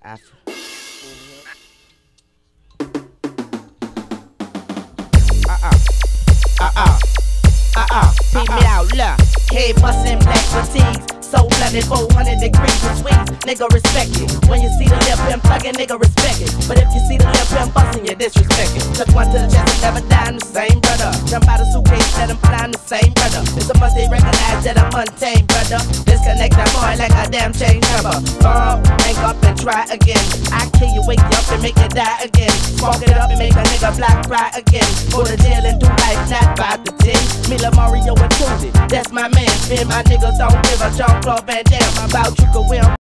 Peep me out, look. Head bustin' black fatigues. So blooded, 400 degrees of sweets. Nigga respect it. When you see the lip pimp thuggin', nigga respect it. But if you see the lip pimp bustin', you disrespect it. Took one to the chest and never died, the same brother. Jump out of suitcase, let him fly, the same brother. It's a must they recognize that I'm untamed, brother. Disconnect that boy like a damn chain number. Hang up and try again. I kill you, wake you up and make you die again. Smoke it up and make a nigga black cry again. Go to jail and do life, not 5 to 10. Me, La Mario and Tuesday, that's my man. Spin my niggas don't give a Jean-Claude Van Damme about you, 'cause we don't